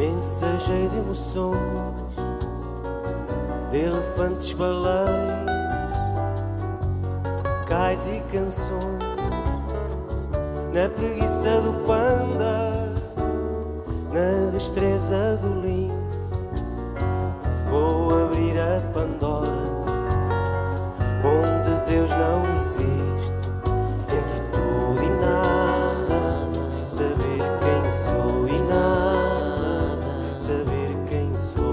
mensageiro de emoções, de elefantes, baleias, cais e canções, na preguiça do panda, na destreza do lince. Vou abrir a Pandora, onde Deus não existe, entre tudo e nada, saber quem sou e nada, saber quem sou.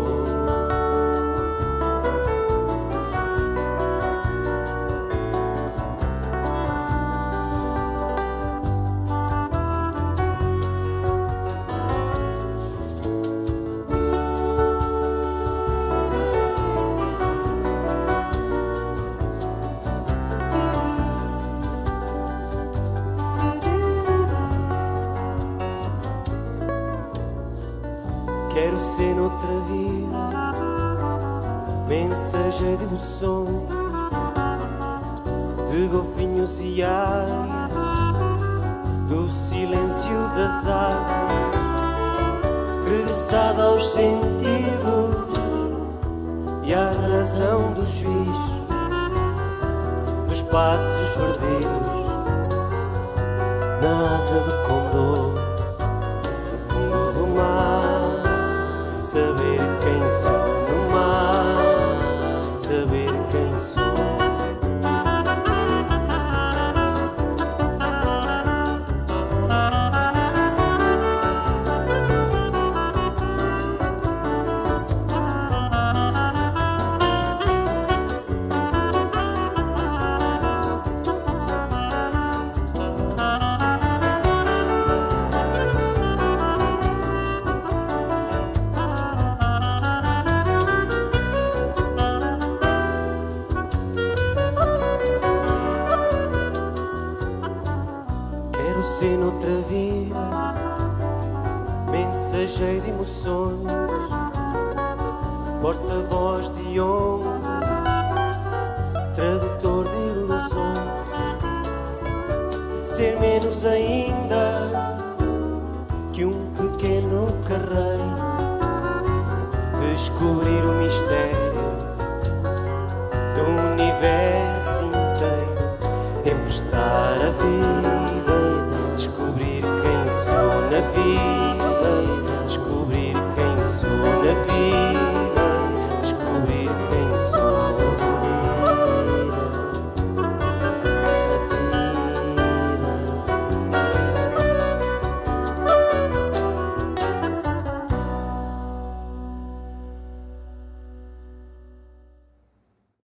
Quero ser noutra vida mensageiro de emoções, de golfinhos e águias, do silêncio das águas, regressada aos sentidos e à razão dos bichos, dos passos perdidos na asa do condor, no fundo do mar. Saber quem sou no mar, saber quem sou. Quero ser noutra vida mensageiro de emoções, porta-voz de onda, tradutor de ilusões, ser menos ainda que um pequeno carreiro, descobrir o mistério do universo inteiro, emprestar a vida